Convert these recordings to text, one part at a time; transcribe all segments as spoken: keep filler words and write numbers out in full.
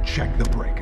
Check the breaker.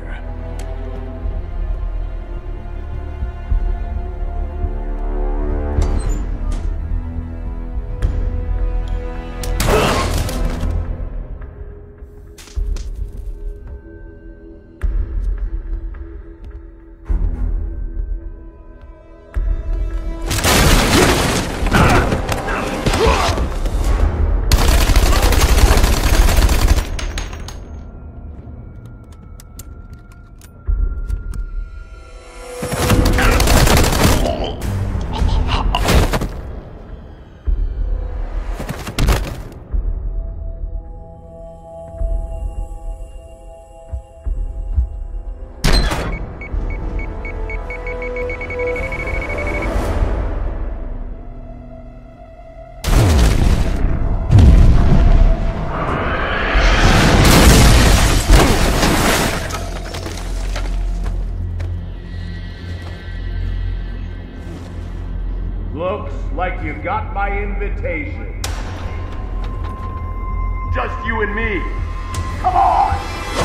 Looks like you got my invitation. Just you and me. Come on!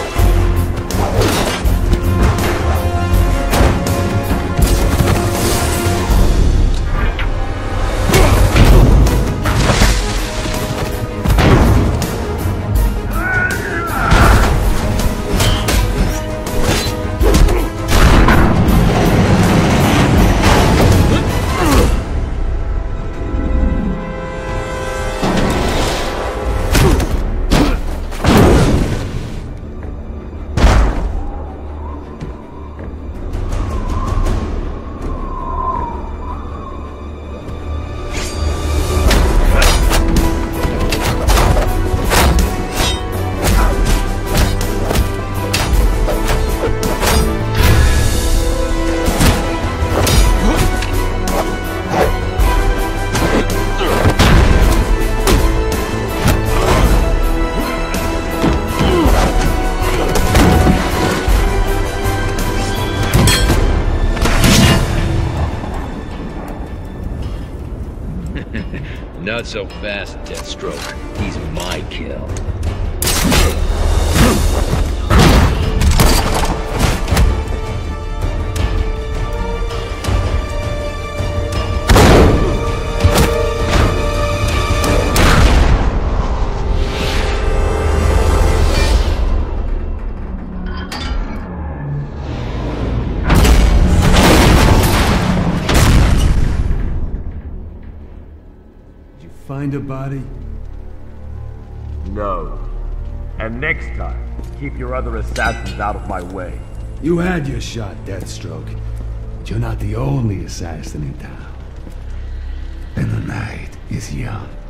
Not so fast, Deathstroke. He's my kill. Find a body? No. And next time, keep your other assassins out of my way. You had your shot, Deathstroke. But you're not the only assassin in town. And the night is young.